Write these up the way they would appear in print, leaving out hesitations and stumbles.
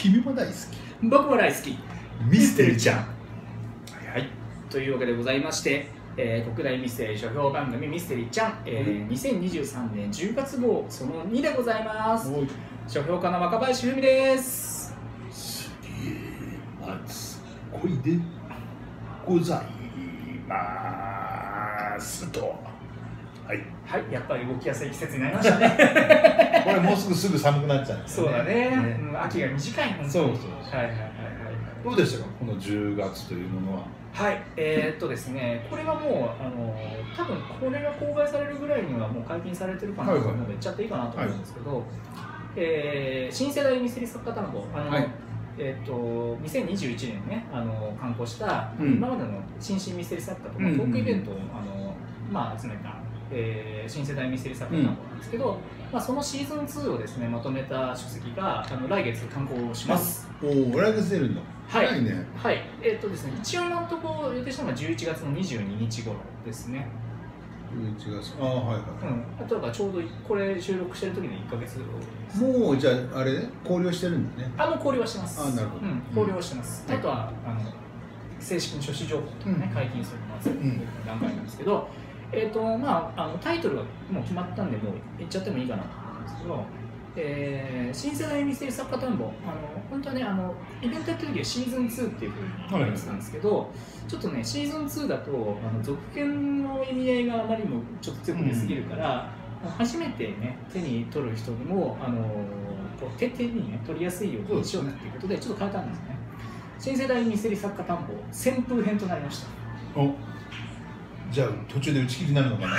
君も大好き、 僕も大好きミステリーちゃん。 はい、というわけでございまして、国内ミステリー書評番組ミステリーちゃん、2023年10月号その2でございます。書評家の若林文です。 すげえ松恋でございますと。はい、 はい、やっぱり動きやすい季節になりましたね。 これもうすぐ寒くなっちゃうんですそうだね、 ね。 秋が短いもんね。 そう。 はいはいはいはい。 どうでしたか、この10月というものは。 はい、ですね、これはもう多分これが公開されるぐらいにはもう解禁されてるかなと思うので言っちゃっていいかなと思うんですけど、新世代ミステリー作家単語、2021年にね刊行した、今までの新進ミステリー作家とかトークイベントを集めた、新世代ミステリー作家単語なんですけど、そのシーズン2をですねまとめた書籍が来月刊行します。 おお、来月出るんだ。 はい、 早いね。 はい、ですね、一応今のところ予定したのは11月の22日頃ですね。 11月。ああ、はいはい。 あとはちょうどこれ収録してる時に1ヶ月後です。 もうじゃああれ考慮してるんだね。 もう考慮はしてます。 あ、なるほど。 考慮はしてます。あとは正式に書誌情報とかね解禁するまず段階なんですけど、タイトルはもう決まったんでもう言っちゃってもいいかなと思うんですけど。新世代ミステリー作家単語、本当はねイベントやってる時はシーズン2っていうふうに言ってたんですけど、ちょっとねシーズン2だと続編の意味合いがあまりにもちょっと強く出すぎるから、初めてね手に取る人にも手にね取りやすいようにしようっていうことでちょっと変えたんですね。新世代ミステリー作家単語旋風編となりました。 お、じゃあ途中で打ち切りになるのかな。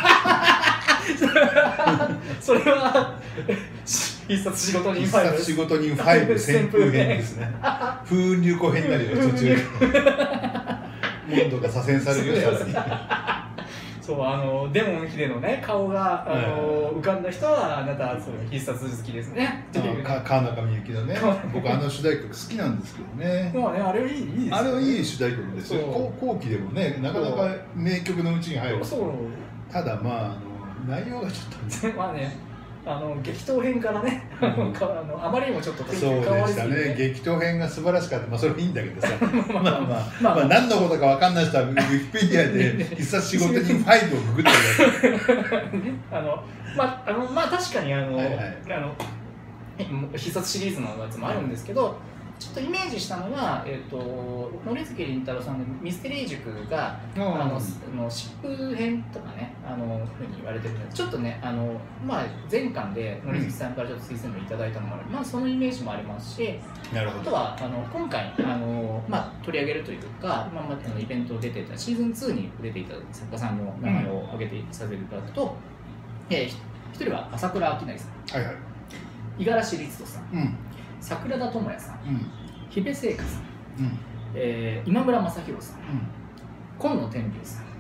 それは必殺仕事人5。 必殺仕事人5旋風編ですね。風流子編になるよ途中で。モンドが左遷されるよ。さらに。 そうデモンヒデのね顔が浮かんだ人はあなたそれ必殺好きですね。 川中美幸のね。僕主題曲好きなんですけどね。 まあね、あれはいいですよ。 あれはいい主題曲ですよ。後期でもねなかなか名曲のうちに入る。ただ内容がちょっとまあね激闘編からねあまりにもちょっとそうでしたね。激闘編が素晴らしかった。それいいんだけどさ、何のことか分かんない人はウィキペディアで必殺仕事人5をググってるだけ。 確かに必殺シリーズのやつもあるんですけど、ちょっとイメージしたのは、森月凛太郎さんのミステリー塾が疾風編とかねふうに言われてるので、ちょっとね前巻で森月さんからちょっと推薦をいただいたのもある、そのイメージもありますし、あとは今回取り上げるというかイベント出てたシーズン2に出ていた作家さんの名前を挙げてさせていただくと、一人は朝倉明成さん、五十嵐律人さん、桜田智也さん、日部聖華さん、今村雅弘さん、今野天龍さん、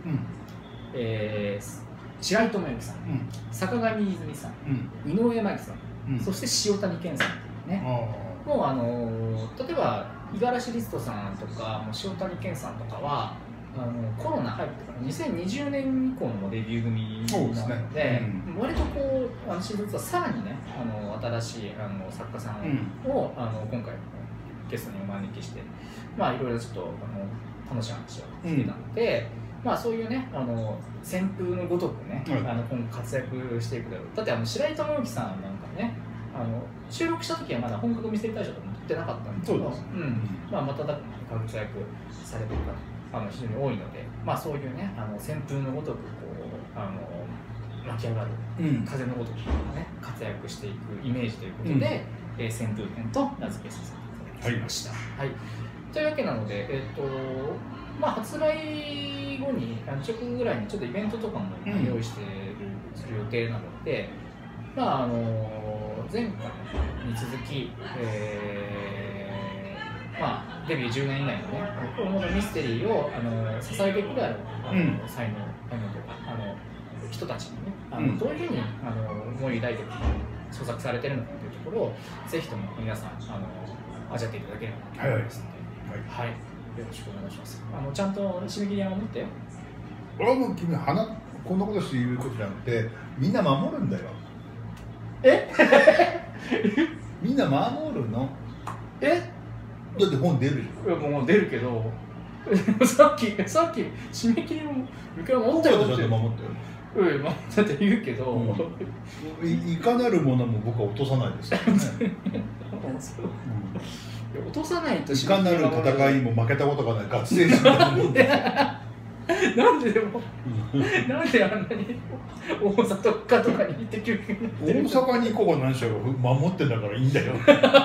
白井智之さん、坂上泉さん、井上真紀さん、そして塩谷健さんというね、もう例えば五十嵐律人さんとか塩谷健さんとかはコロナ入ってから2020年以降のデビュー組なので、割とこうシーズン2はさらにね新しい作家さんを今回ゲストにお招きしていろいろちょっと楽しい話をしてたので、そういうね旋風のごとくね今後活躍していくだろう。だって白井智之さんなんかね収録した時はまだ本格ミステリー大賞とかも取ってなかったんですけど、まただ活躍されてる方非常に多いので、そういうね旋風のごとくこう巻き上がる、風のごとくね活躍していくイメージということで、旋風編と名付けさせていただきました。というわけなので、発売後に直後ぐらいにちょっとイベントとかも用意してする予定なので、前回に続き、デビュー10年以内のねこのミステリーを支えていくである才能とか人たちにねどういうふうに思い抱いて創作されてるのかというところをぜひとも皆さん味わっていただければと思いますので、よろしくお願いします。ちゃんと締め切りは持ってよ。 俺はもう君こんなことして言うことじゃなくてみんな守るんだよ。みんな守るの。 だって本出るじゃん。 いやもう出るけどさっき締め切りの見極め守ったよって。 守ったよ。 だって言うけど、 いかなるものも僕は落とさないですよね。 落とさないといかなる戦いにも負けたことがない学生時代のもんですよ。 なんででも、なんであんなに大阪とかに行ってくる大阪に行こうが何しようが守ってんだからいいんだよ。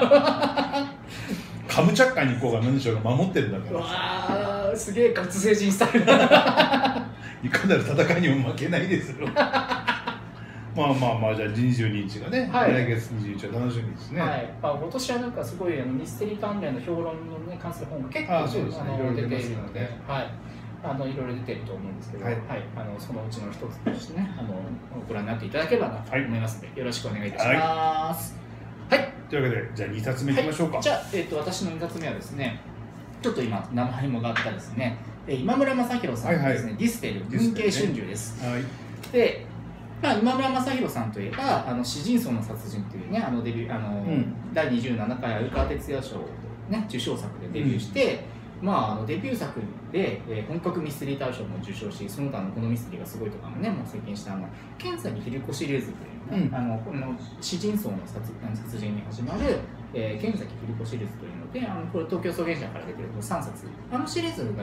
カムチャッカに行こうが何しようが守ってるんだから。 わー、すげえ活性人スタイル。 いかなる戦いにも負けないですよ。まあじゃあ22日がね、来月21日は楽しみですね。はい。 今年はなんかすごいミステリー関連の評論のね関する本が結構出ているので、はい。いろいろ出てると思うんですけど、はい、そのうちの一つとしてね、ご覧になっていただければなと思いますので、よろしくお願いいたします。はい。 というわけで、じゃあ2冊目いきましょうか。 じゃあ、私の2冊目はですね、ちょっと今名前もがったですね、今村雅弘さんのですね、ディステル文系春秋です。で、今村雅弘さんといえば、詩人層の殺人というね、デビュー第27回鮎川哲也賞ね受賞作でデビューして。デビュー作で、本格ミステリー大賞も受賞し、その他のこのミステリーがすごいとかもね、もう席巻した剣崎秀子シリーズというね、この詩人層の殺人に始まる、剣崎秀子シリーズというので、これ東京草原社から出てる3冊、シリーズが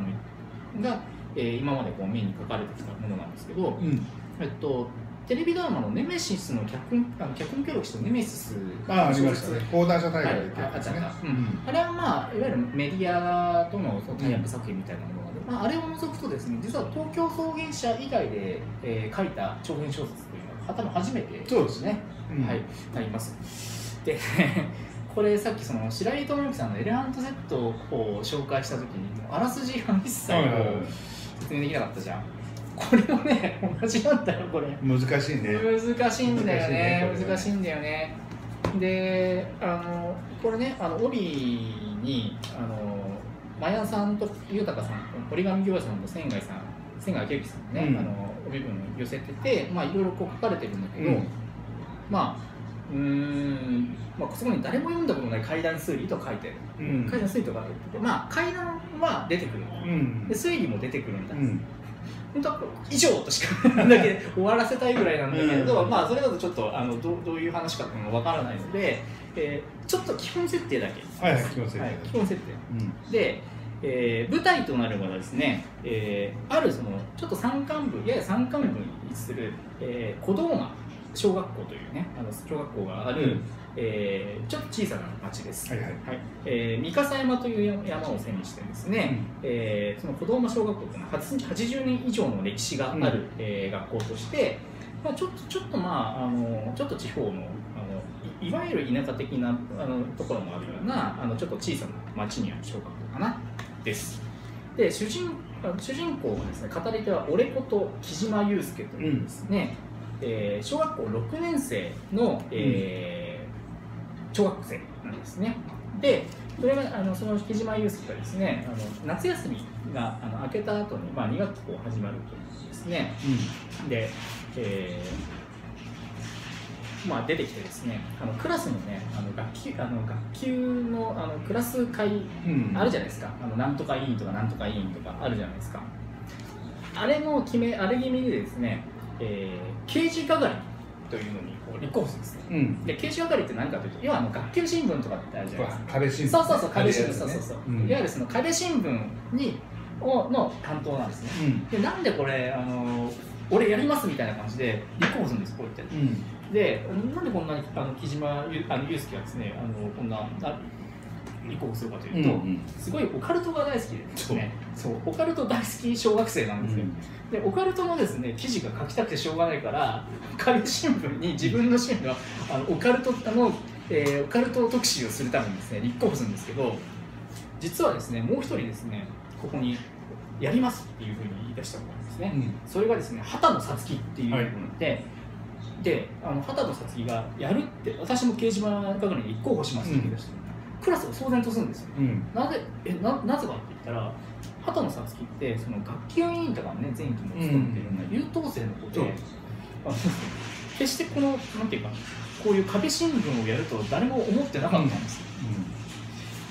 今までこう目に書かれてきたものなんですけど、テレビドラマのネメシスの脚本協力したネメシスありましたね。講談社大会で出てますね。 あれはいわゆるメディアとのタイアップ作品みたいなものがあれを除くとですね、実は東京草原社以外で書いた長編小説というのは多分初めてですね。はい、なります。でこれさっきその白井智之さんのエレファントセットを紹介した時にあらすじが一切説明できなかったじゃん。これもね、同じなんだよ、これ。 難しいね。 難しいんだよね。難しいんだよね。で、これね、帯に、マヤさんと豊さん、折り紙業者さんと千貝明之さんのね、帯文寄せてて、いろいろこう書かれてるんだけど、そこに誰も読んだことない怪談推理と書いてる。怪談推理とか言ってて、怪談は出てくる。で推理も出てくるんだ。以上としかだけ終わらせたいぐらいなんだけれど、それだとちょっとどういう話かっていうのがわからないので、ちょっと基本設定だけ。 基本設定。で、舞台となるのはですね、あるそのちょっとやや山間部に位置する小道間小学校というね小学校がある、ちょっと小さな町です。三笠山という山を背にしてですね、その小道間小学校というのは80年以上の歴史がある、学校として、ちょっとちょっと地方のいわゆる田舎的なところもあるようなちょっと小さな町にある小学校かなです。で主人公がですね、語り手は俺こと木島祐介というですね、小学校6年生の、小学生なんですね。で、それがその木島祐介がですね、夏休みが明けた後に2学期こう始まるというですね、で、出てきてですね、クラスのね学級のクラス会あるじゃないですか、なんとか委員とかなんとか委員とかあるじゃないですか。あれ気味でですね、刑事係というのにこう立候補するんですね。で刑事係って何かというと、要は学級新聞とかってあるじゃないですか。 壁新聞。 そう壁新聞、いわゆるその壁新聞の担当なんですね。でなんでこれ俺やりますみたいな感じで立候補するんです、こうやって。でなんでこんなに木島祐介がですねこんな立候補するかというと、すごいオカルトが大好きでですね、オカルト大好き小学生なんですよ。でオカルトのですね記事が書きたくてしょうがないから、壁新聞に自分の趣味のオカルト特集をするためにですね立候補するんですけど、実はですねもう一人ですねここにやりますっていうふうに言い出したことなんですね。それがですね畑野さつきっていうので、で畑野さつきがやるって、私も掲示板係に立候補しますって言い出して、クラスを騒然とするんですよ。なぜかって言ったら、畑野さつきってその学級委員とかね前期も務めているような優等生の子で、決してなんていうかこういう壁新聞をやると誰も思ってなかったんですよ。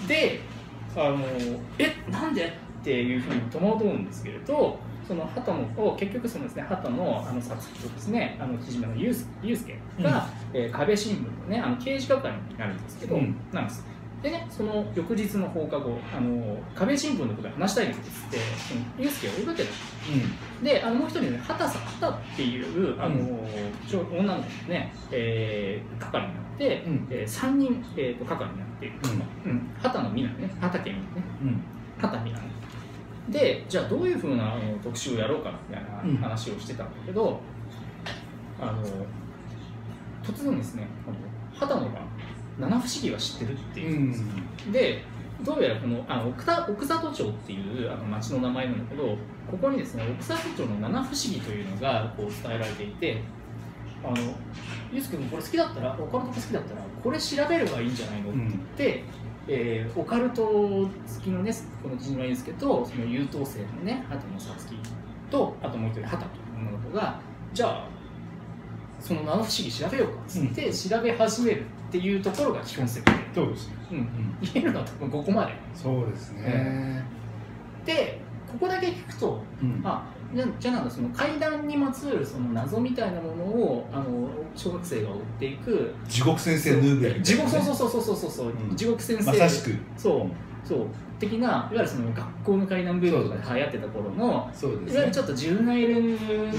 でなんでっていうふうに戸惑うんですけれど、その畑野を結局そのですね、畑野さつきとですね、木島の祐介が、壁新聞のね、刑事係になるんですけど、なんです。でね、その翌日の放課後、壁新聞のことで話したいんですって、祐介を追いかけた。で、もう一人ね、畑っていう女の子のね、係になって、3人、係になっている。畑野美奈ね、畑美奈ね、畑美奈ね。で、じゃあどういうふうな特集をやろうかみたいな話をしてたんだけど、突然ですね、畑野が七不思議は知ってるっていうんです。で、どうやらこの奥里町っていう町の名前なんだけど、ここにですね、奥里町の七不思議というのがこう伝えられていて、ゆうすけ君これ好きだったら、オカルトが好きだったらこれ調べればいいんじゃないのって言って、オカルト好きのね、この木島祐介とその優等生のね、畑野さつきと、あともう一人畑という女の子が、じゃあその七不思議調べようかっつって調べ始めるっていうところが基本設定。 そうですね。 言えるのは多分ここまで。 そうですね。 で、ここだけ聞くと、じゃあなんだ、その怪談にまつわるその謎みたいなものを小学生が追っていく地獄先生ヌーベル、 そう地獄先生、 まさしくそう的な、いわゆるその学校の怪談ブームとかで流行ってた頃の、いわゆるちょっとジブライル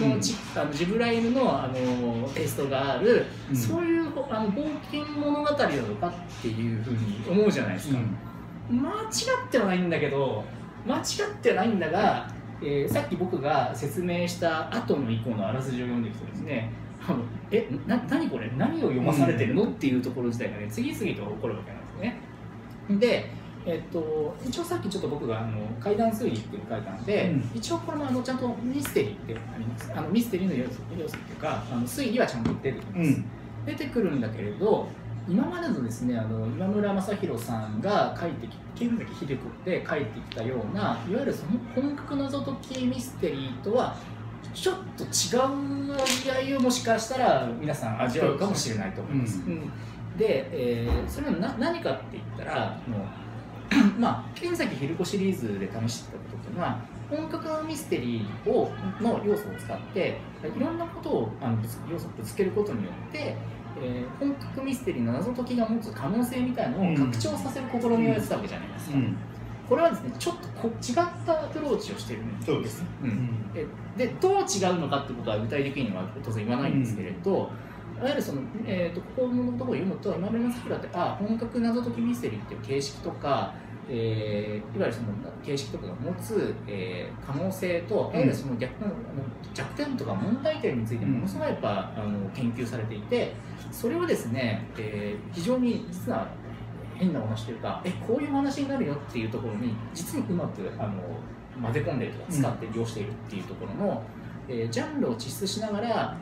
のテイストがある、そういう冒険物語なのかっていうふうに思うじゃないですか。間違ってはないんだけど、間違ってはないんだが、さっき僕が説明した後の以降のあらすじを読んでいくとですね、何これ、何を読まされてるのっていうところ自体がね、次々と起こるわけなんですね。で、一応さっきちょっと僕が怪談推理っていうのを書いたので、一応これもちゃんとミステリーってあります。ミステリーの要素っていうか、推理はちゃんと出てきます。出てくるんだけれど、今までのですね、今村雅弘さんが書いてきて、剣崎秀子で書いてきたような、いわゆるその本格謎解きミステリーとはちょっと違う味わいをもしかしたら皆さん味わうかもしれないと思います。で、それは何かって言ったら、剣崎秀子シリーズで試してたことっていうのは、本格ミステリーの要素を使っていろんなことを要素をぶつけることによって、本格ミステリーの謎解きが持つ可能性みたいなのを拡張させる試みをやってたわけじゃないですか。これはですね、ちょっと違ったアプローチをしているんです。そうです。で、どう違うのかってことは具体的には当然言わないんですけれど、いわゆるその、ここのところを読むと、今村雅弘って本格謎解きミステリーっていう形式とか、いわゆるその形式とかが持つ、可能性と、いわゆるその弱点とか問題点についてものすごいやっぱ研究されていて、それをですね、非常に実は変なお話というか、こういう話になるよっていうところに実にうまく混ぜ込んでるとか使って利用しているっていうところの、ジャンルを抽出しながら、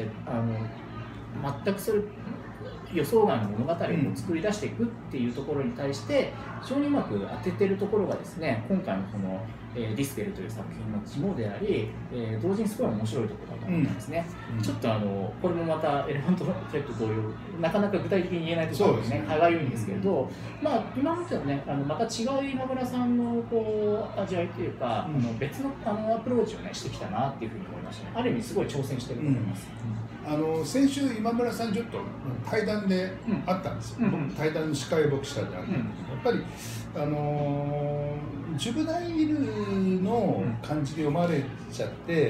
全くそれ予想外の物語を作り出していくっていうところに対して非常にうまく当ててるところがですね、今回のこのディスペルという作品の肝であり、同時にすごい面白いところだと思ったんですね。ちょっとこれもまたエレファントフレット同様、なかなか具体的に言えないところがね、歯がゆいんですけれど、今までのね、また違う今村さんの味わいというか、別のアプローチをねしてきたなっていうふうに思いましたね。ある意味すごい挑戦してると思います。 先週今村さんちょっと対談であったんですよ。対談の司会を僕したんであったんですけど、やっぱりジュブナイルの感じで読まれちゃって、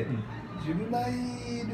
ジュブナイル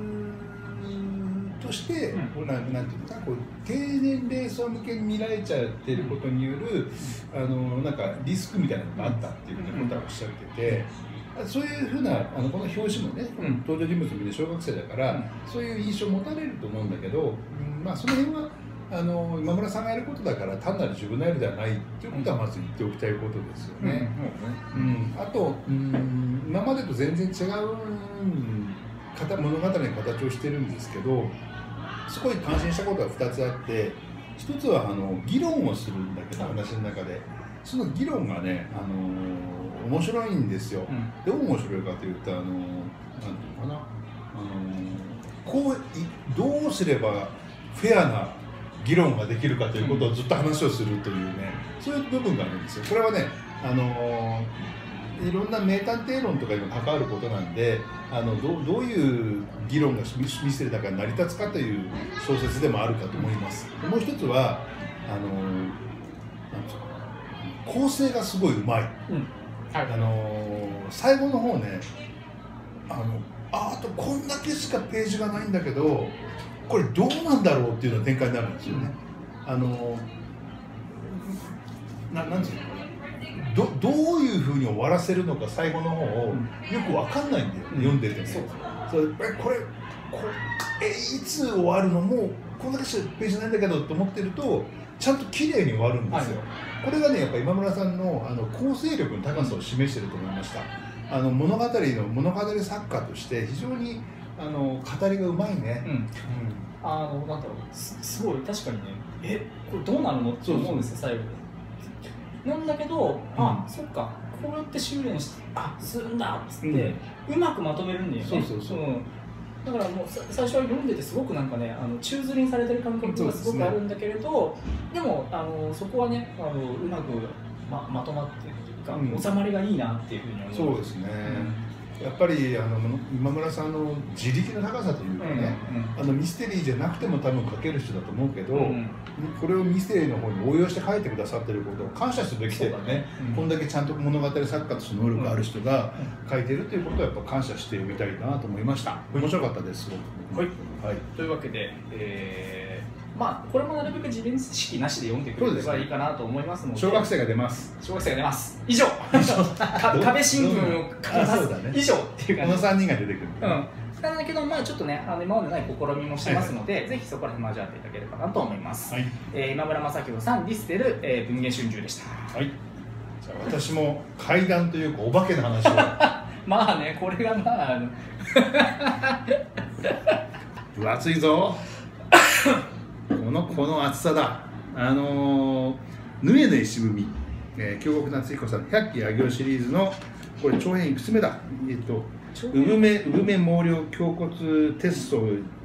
としてなんていうか、こう低年齢層向けに見られちゃってることによるなんかリスクみたいなのがあったっていうことをおっしゃってて。そういうふうなこの表紙もね、登場人物もみんな小学生だから、そういう印象を持たれると思うんだけど、その辺は今村さんがやることだから単なるジュブナイルではないっていうことはまず言っておきたいことですよね。あと今までと全然違う物語の形をしてるんですけど、すごい感心したことが2つあって、1つは議論をするんだけど、話の中でその議論がね面白いんですよ。どう面白いかというと、なんていうのかな、どうすればフェアな議論ができるかということをずっと話をするというね、そういう部分があるんですよ。これはね、いろんな名探偵論とかにも関わることなんで、どういう議論がミステリーだから成り立つかという小説でもあるかと思います。もう一つは構成がすごいうまい、最後の方ね、あとこんだけしかページがないんだけどこれどうなんだろうっていうような展開になるんですよね。なんていうのかな、どういうふうに終わらせるのか最後の方をよく分かんないんだよ、読んでてね。これいつ終わるの、もうこんだけしかページないんだけどと思ってるとちゃんと綺麗に終わるんですよ。これがねやっぱ今村さんの構成力の高さを示していると思いました。物語作家として非常に語りがうまいね。 なんだろう、すごい確かにね、これどうなるのって思うんですよ最後なんだけど、そっか、こうやって修練してするんだっつって、うまくまとめるんだよね。だからもう最初は読んでてすごくなんかね、宙吊りにされてる感覚がすごくあるんだけれど、でもそこはねうまく まとまってるというか、収まりがいいなっていうふうに思う。 そうですね、やっぱり今村さんの自力の高さというかね、ミステリーじゃなくても多分書ける人だと思うけど、これをミステリーの方に応用して書いてくださっていることを感謝すべきだよね。こんだけちゃんと物語作家として能力がある人が書いているということをやっぱ感謝してみたいなと思いました。面白かったです、すごく。 というわけで、これもなるべく自分意識なしで読んでくれればいいかなと思いますので、 小学生が出ます。 以上壁新聞を書きます以上っていう感じ。 この3人が出てくる。 なんだけど、ちょっとね、今までない試みもしてますので、ぜひそこら辺交わっていただければなと思います。今村正弘さん、ディステル、文藝春秋でした。 じゃあ私も怪談というかお化けの話をこれが分厚いぞこの厚さだ。ヌエの石踏み、京極夏彦さんの百鬼夜行シリーズのこれ長編いくつ目だ、産め毛量胸骨鉄層、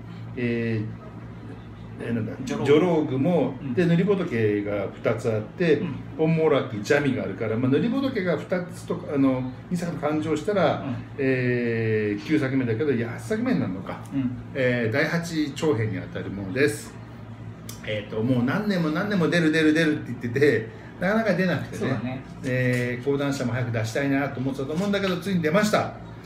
女郎雲で塗り仏が2つあって、本網羅邪味があるから、塗り仏が2つと2作と勘定したら、9作目だけど8作目になるのか、第8長編にあたるものです。もう何年も出るって言っててなかなか出なくてね、講談社も早く出したいなと思ってたと思うんだけど、ついに出ました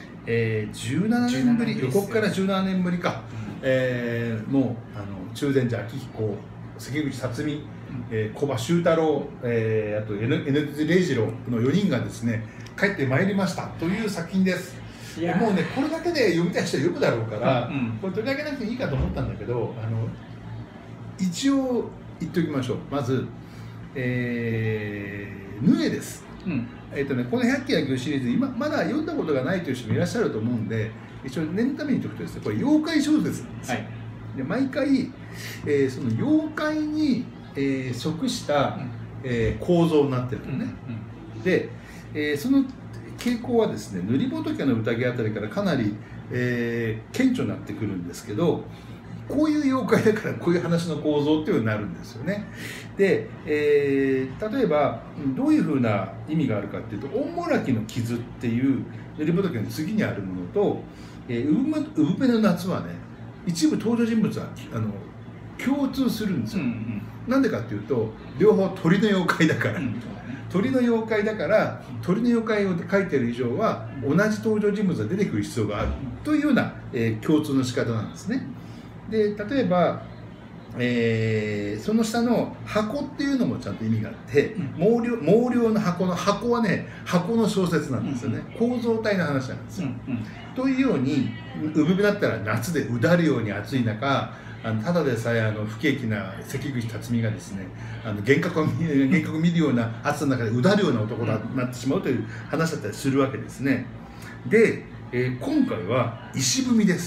。17年ぶり、予告から17年ぶりか。もう中禅寺昭彦、関口辰巳、小葉周太郎、あとN津礼二郎の4人がですね帰ってまいりましたという作品です。もうねこれだけで読みたい人は読むだろうから、これ取り上げなくていいかと思ったんだけど、一応言っておきましょう。まず、ヌエです。この百鬼夜行シリーズ、まだ読んだことがないという人もいらっしゃると思うんで、一応念のために言っておくとですね、これ妖怪小説なんですよ。で毎回、その妖怪に、即した、構造になってるのね。で、その傾向はですね、塗り仏の宴あたりからかなり、顕著になってくるんですけど、こういう妖怪だからこういう話の構造っていうようになるんですよね。で、例えばどういうふうな意味があるかっていうと、御もらきの傷っていう塗り仏の次にあるものと、産めの夏はね、一部登場人物は共通するんですよ。なんでかっていうと、両方鳥の妖怪だから。鳥の妖怪だから鳥の妖怪を書いてる以上は同じ登場人物が出てくる必要があるというような、共通の仕方なんですね。で例えば、その下の箱っていうのもちゃんと意味があって、毛量の箱はね、箱の小説なんですよね。構造体の話なんですよ。というように産めだったら夏でうだるように暑い中、ただでさえ不景気な関口辰巳がですね、幻覚を見るような暑さの中でうだるような男になってしまうという話だったりするわけですね。で、今回は石踏みです。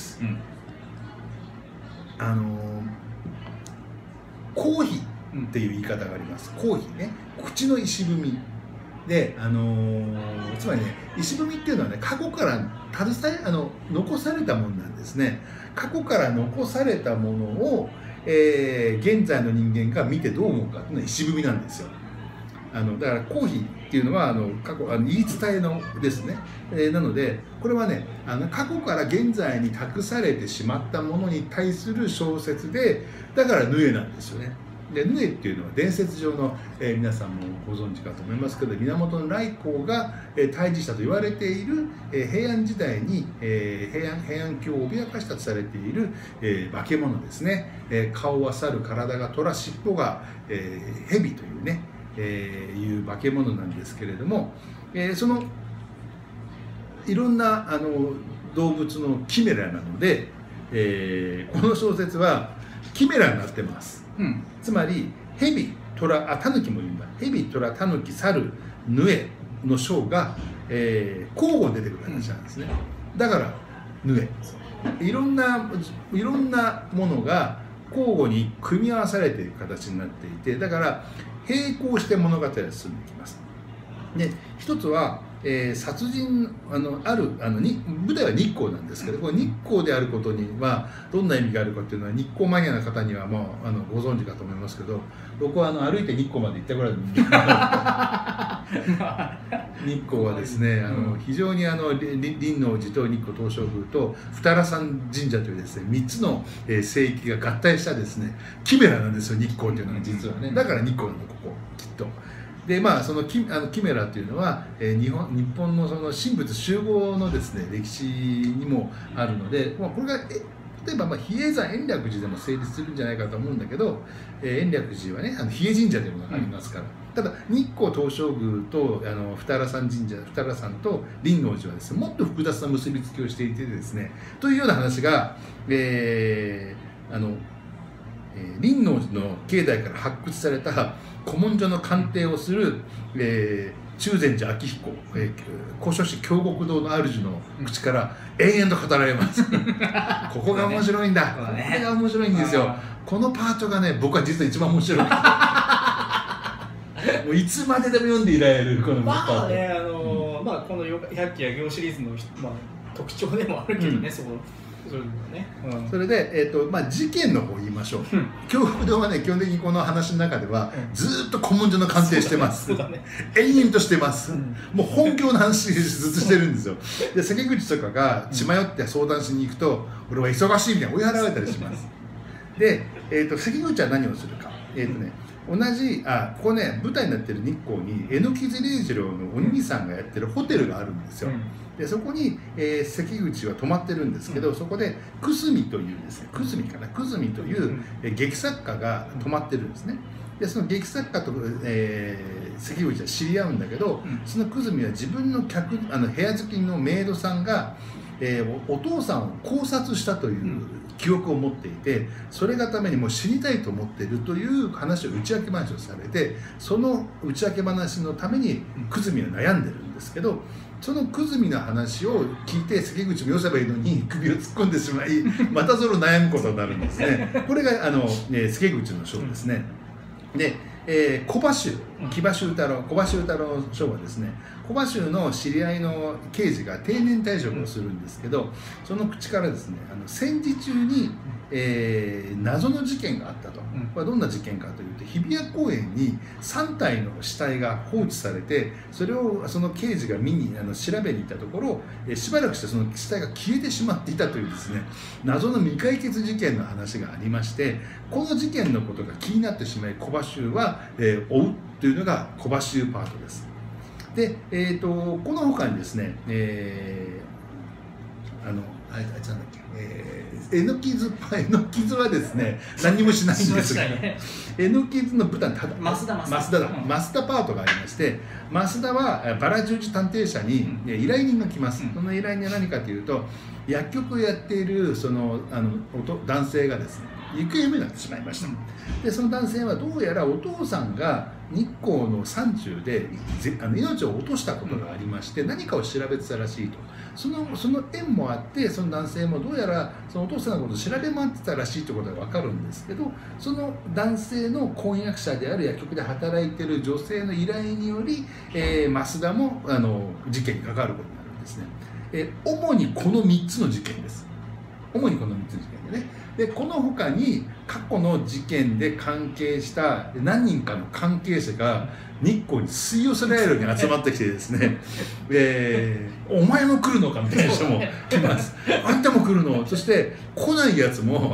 口碑っていう言い方があります。口碑ね、口の石踏みで、つまりね、石踏みっていうのはね、過去から残されたものなんですね。過去から残されたものを、 現在の人間が見てどう思うかっていうのは石踏みなんですよ。だから公費っていうのは過去言い伝えのですね、なのでこれはね過去から現在に託されてしまったものに対する小説で、だからヌエなんですよね。でヌエっていうのは伝説上の、皆さんもご存知かと思いますけど、源頼光が、退治したと言われている、平安時代に、平安京を脅かしたとされている、化け物ですね。顔は猿、体が虎、尻尾が、蛇というね、いう化け物なんですけれども、そのいろんな動物のキメラなので、この小説はキメラになってます。つまり蛇、虎、タヌキもいるんだ。蛇、虎、タヌキ、猿、ヌエの章が、交互に出てくる話なんですね。だからヌエ。いろんなものが交互に組み合わされている形になっていて、だから並行して物語が進んでいきます。で一つは、殺人舞台は日光なんですけど、これ日光であることにはどんな意味があるかっていうのは日光マニアの方にはもうご存知かと思いますけど、僕は歩いて日光まで行ったぐらいの人間日光はですね非常に輪王寺と日光東照宮と二良山神社というですね3つの聖域が合体したですねキメラなんですよ、日光というのは実はね。だから日光なの、ここきっと。でそのキメラというのは、日本のその神仏集合のですね歴史にもあるので、これが例えば比叡山延暦寺でも成立するんじゃないかと思うんだけど、延暦寺はね比叡神社というものがありますから、ただ日光東照宮と二良山神社、二良山と輪王寺はですねもっと複雑な結びつきをしていてですね、というような話が、輪王寺の境内から発掘された古文書の鑑定をする、中禅寺昭彦、古書士京極堂の主の口から延々と語られますここが面白いんだ、これが面白いんですよ。このパートがね僕は実は一番面白いもういつまででも読んでいられるこのパート。 この百鬼夜行シリーズの、特徴でもあるけどね、それで、事件の方を言いましょう。京極堂はね基本的にこの話の中ではずっと古文書の鑑定してます。延々としてます。もう本業の話ずっとしてるんですよ。で関口とかが血迷って相談しに行くと俺は忙しいみたいな追い払われたりします。で、関口は何をするか。同じここね舞台になってる日光に榎木津礼二郎のお兄さんがやってるホテルがあるんですよ。でそこに、関口は泊まってるんですけど、そこで久住というですね久住という、劇作家が泊まってるんですね。でその劇作家と、関口は知り合うんだけど、その久住は自分の部屋付きのメイドさんが、お父さんを考察したという記憶を持っていて、それがためにもう死にたいと思っているという話を打ち明け話をされて、その打ち明け話のために久住は悩んでるんですけど、その久住の話を聞いて関口もよせばいいのに首を突っ込んでしまいまたそれを悩むことになるんですね。これが関口の章ですね。で小葉衆、小葉衆太郎の章はですね、小葉衆の知り合いの刑事が定年退職をするんですけど、その口からですね戦時中に、謎の事件があったと。これはどんな事件かというと、日比谷公園に3体の死体が放置されて、それをその刑事が見に調べに行ったところ、しばらくしてその死体が消えてしまっていたというですね謎の未解決事件の話がありまして、この事件のことが気になってしまい小葉衆は、追うというのが小葉衆パートです。で、この他にですね、あいつなんだっけ、榎木津はですね何もしないんですが、榎木津の舞台増田パートがありまして、増田はバラ十字探偵社に依頼人が来ます。その依頼人は何かというと、薬局をやっているその男性がですね行方不明になってしまいました。でその男性はどうやらお父さんが日光の山中で命を落としたことがありまして、何かを調べてたらしいと。その縁もあって、その男性もどうやらそのお父さんのことを調べ回ってたらしいということが分かるんですけど、その男性の婚約者である薬局で働いている女性の依頼により、増田も事件に関わることになるんですね。主にこの3つの事件です。主にこの3つの事件でね。 でこの他に過去の事件で関係した何人かの関係者が日光に吸い寄せられるように集まってきてですねお前も来るのかみたいな人も来ます。あんたも来るの。そして来ないやつも、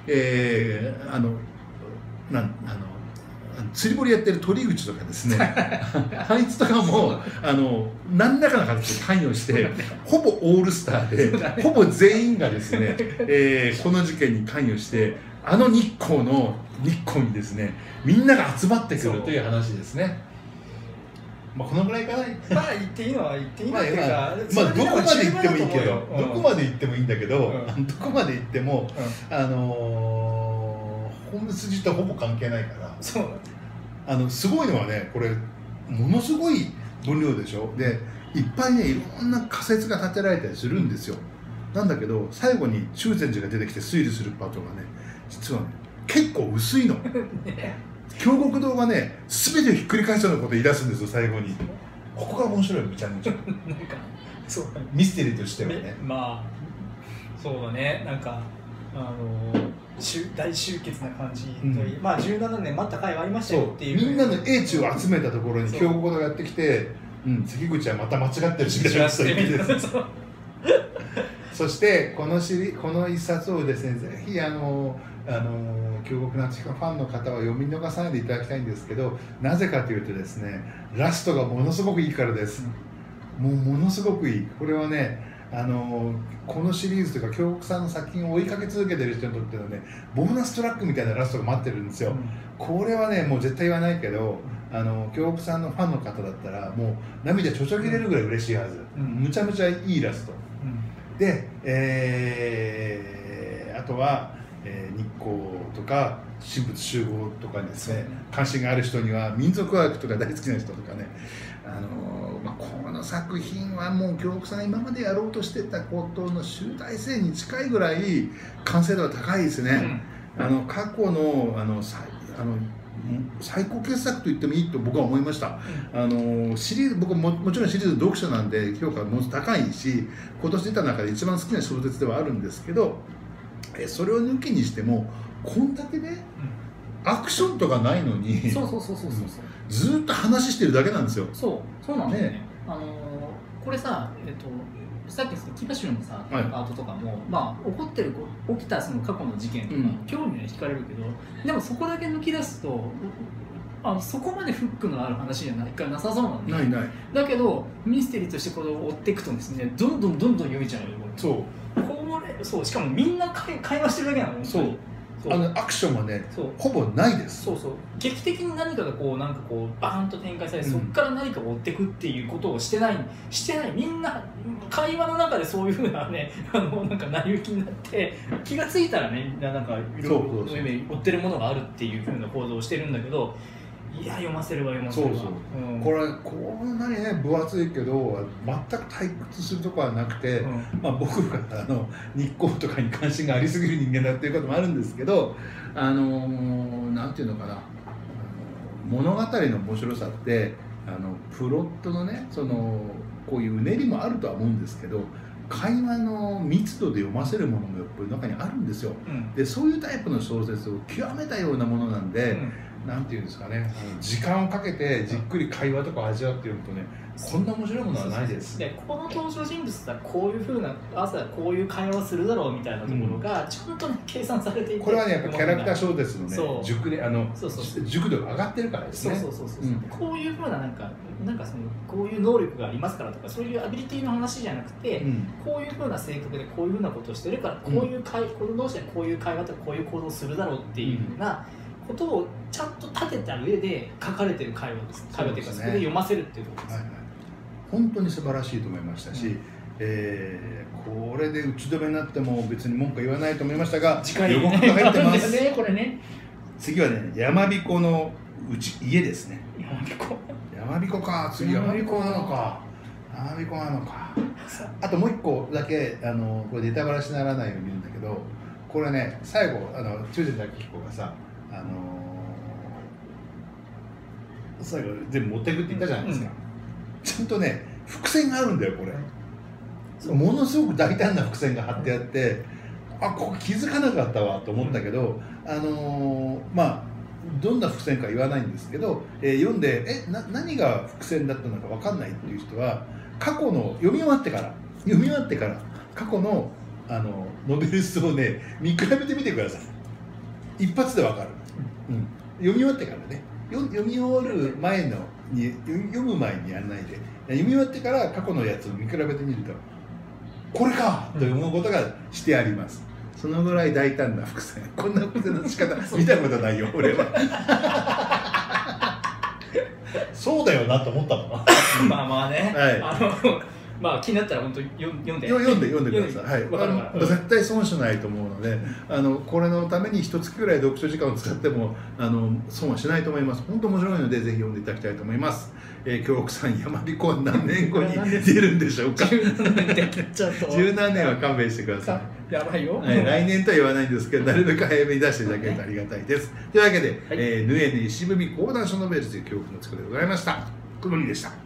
釣り堀やってる鳥口とかですねあいつとかも何らかの形で関与してほぼオールスターでほぼ全員がですね、この事件に関与して日光にですねみんなが集まってくるという話ですね。まあこのぐらいかな。 まあ言っていいのは言っていいのっていうか、 まあどこまで行ってもいいけど、どこまで行ってもいいんだけど、どこまで行っても本筋とほぼ関係ないから。 そうすごいのはね、これものすごい分量でしょ。でいっぱいねいろんな仮説が立てられたりするんですよ。なんだけど最後に中禅寺が出てきて推理するパートがね実はね結構薄いの。京極堂がね全てをひっくり返すようなことを言い出すんですよ最後に。ここが面白い。めちゃめちゃなんかそうミステリーとしてはね。 まあそうだね。なんか大集結な感じといい、まあ17年待った回はありましたよっていう。 みんなの英知を集めたところに京極堂がやってきて、関口はまた間違ってるしみたいなことを言ってです。そしてこの一冊をですねぜひ京極夏彦ファンの方は読み逃さないでいただきたいんですけど、なぜかというとですねラストがものすごくいいからです。ものすごくいい。これはねこのシリーズというか京極さんの作品を追いかけ続けてる人にとってのねボーナストラックみたいなラストが待ってるんですよ。これはねもう絶対言わないけど京極さんのファンの方だったらもう涙ちょちょぎれるぐらい嬉しいはず。むちゃむちゃいいラスト、で、あとは、日光とか神仏集合とかにですね関心がある人には民族学とか大好きな人とかねこの作品はもう京極さんが今までやろうとしてたことの集大成に近いぐらい完成度が高いですね。過去の最高傑作と言ってもいいと僕は思いました。シリーズ僕もちろんシリーズ読者なんで評価も高いし今年出た中で一番好きな小説ではあるんですけど、それを抜きにしてもこんだけね、アクションとかないのにずっと話してるだけなんですよ。 そうなんだよね。これさ、さっきキバシュのさ、アートとかも、まあ起きたその過去の事件とか、興味は惹かれるけど、でもそこだけ抜き出すとそこまでフックのある話じゃなさそうなんで。ない。だけどミステリーとしてこれを追っていくとですね、どんどん読めちゃうよ。そう、しかもみんな会話してるだけなの。そうアクションはねほぼないです。 劇的に何かがなんかバーンと展開されて、そこから何かを追っていくっていうことをしてない。みんな会話の中でそういうふうなねなんか成り行きになって気がついたらねなんかいろいろ追ってるものがあるっていうふうな行動をしてるんだけど、いや読ませるわ。これこんなにね分厚いけど全く退屈するとこはなくて、僕が日光とかに関心がありすぎる人間だっていうこともあるんですけど、なんていうのかな、物語の面白さってプロットのねこういううねりもあるとは思うんですけど、会話の密度で読ませるものもやっぱり中にあるんですよ。でそういうタイプの小説を極めたようなものなんで、なんていうんですかね、時間をかけてじっくり会話とか味わって読むとね、こんな面白いものはないです。 でこの登場人物はこういうふうな朝こういう会話をするだろうみたいなところがちゃんと、ね、計算されていて、 これはねやっぱキャラクター小説のね熟度が上がってるからですね。 こういうふうななんかこういう能力がありますからとかそういうアビリティの話じゃなくて、こういうふうな性格でこういうふうなことをしてるからこの同士でこういう会話とかこういう行動をするだろうっていうふうなことをちゃんと立てた上で書かれてる会話です。会話というかそれで読ませるっていうことです。 本当に素晴らしいと思いましたし、これで打ち止めになっても別に文句は言わないと思いましたが、予告が入ってます。次はね、山彦の家ですね。山彦か、次山彦なのか。あともう一個だけこれネタバラシにならないように言うんだけど、これね最後中禅寺明彦がさ最後全部持っていくって言ったじゃないですか。ちゃんとね伏線があるんだよこれ。ものすごく大胆な伏線が張ってあって、 あ、ここ気づかなかったわと思ったけど、まあどんな伏線か言わないんですけど、読んで何が伏線だったのか分かんないっていう人は過去の読み終わってから過去のノベルスをね見比べてみてください。一発で分かる、読み終わってからね、読み終わる前のに読む前にやらないで、読み終わってから過去のやつを見比べてみるとこれかと思うことがしてあります。そのぐらい大胆な伏線、こんな伏線の仕方見たことないよ俺は。そうだよなと思ったもん。 まあまあね、 はい、 まあ気になったら本当読んでください。はい、絶対損しないと思うので、これのために1月くらい読書時間を使っても損はしないと思います。本当面白いのでぜひ読んでいただきたいと思います。京極さん、やまびこは何年後に出るんでしょうか。十何年は勘弁してください。やばいよ。 来年とは言わないんですけど、なるべく早めに出していただけるとありがたいです。というわけで、ぬえぬいしぶみ講談書ノベルという京極の作りでございました。くのりでした。